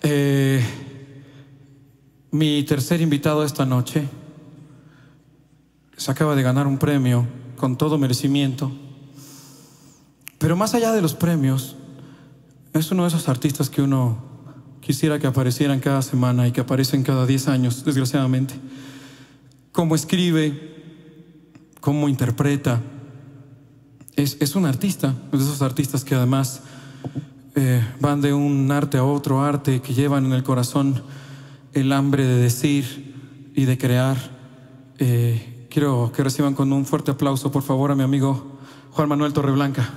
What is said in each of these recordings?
Eh, Mi tercer invitado esta noche se acaba de ganar un premio con todo merecimiento. Pero más allá de los premios, es uno de esos artistas que uno quisiera que aparecieran cada semana y que aparecen cada 10 años, desgraciadamente. Cómo escribe, cómo interpreta. Es un artista, es de esos artistas que además van de un arte a otro arte, que llevan en el corazón el hambre de decir y de crear. Quiero que reciban con un fuerte aplauso, por favor, a mi amigo Juan Manuel Torreblanca.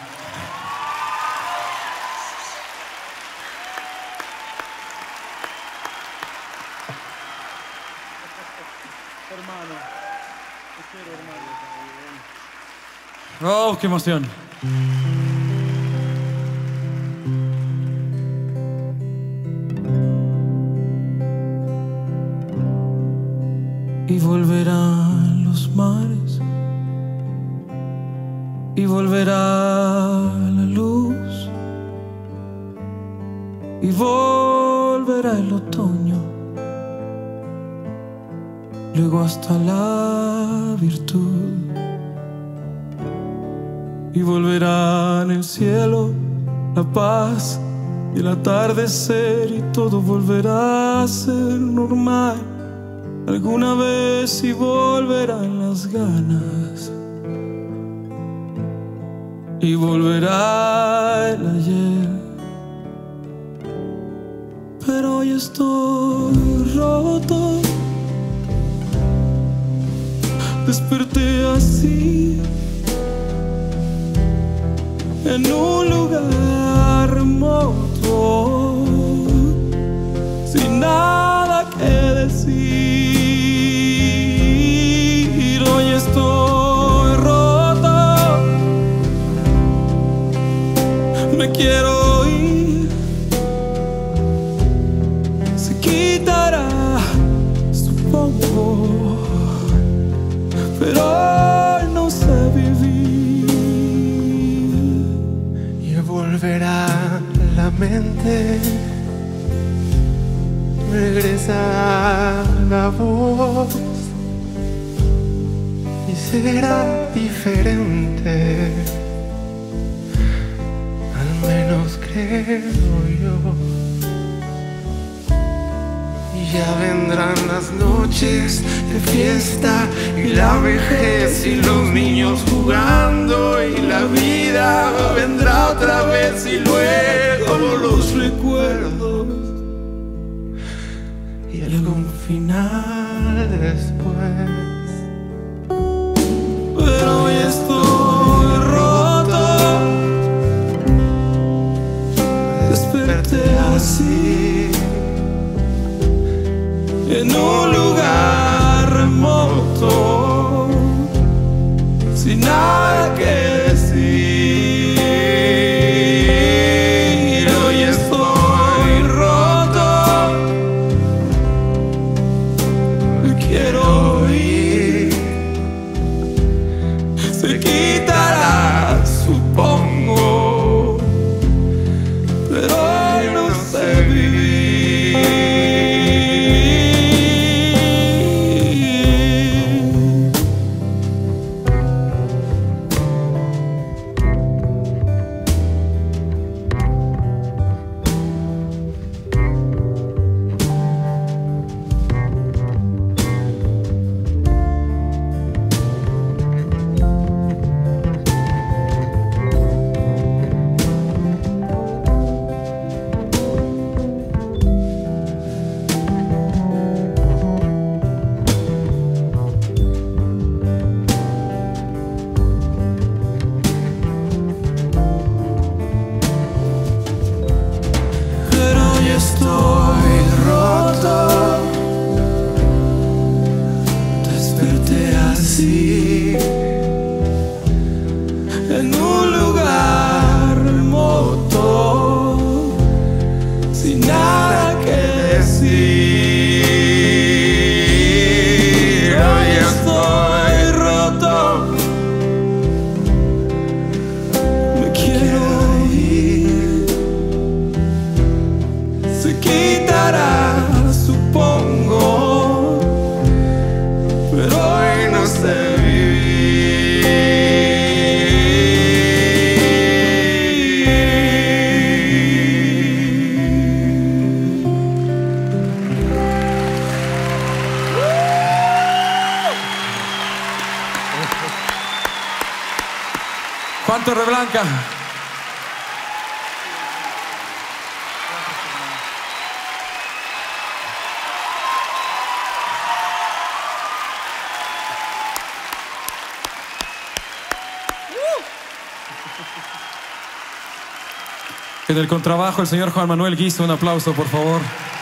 Hermano, te quiero, hermano. ¡Oh, qué emoción! Y volverán los mares, y volverá la luz, y volverá el otoño, luego hasta la virtud, y volverán el cielo, la paz y el atardecer, y todo volverá a ser normal. Alguna vez y volverán las ganas, y volverá el ayer. Pero hoy estoy roto, desperté así, en un lugar remoto, sin nada que decir. Hoy estoy roto, me quiero ir, se quitará, supongo, pero hoy no sé vivir. Y volverá la mente, regresa la voz, y será diferente, al menos creo yo. Y ya vendrán las noches de fiesta, y la vejez y los niños jugando, y la vida vendrá otra vez, y luego los recuerdos y algún final después. Pero hoy estoy roto, desperté así, en un lugar remoto, sin nada que decir. Hoy estoy roto, me quiero ir, se quitará, supongo, pero hoy no sé vivir. Torreblanca. En el contrabajo, el señor Juan Manuel Guizo, un aplauso, por favor.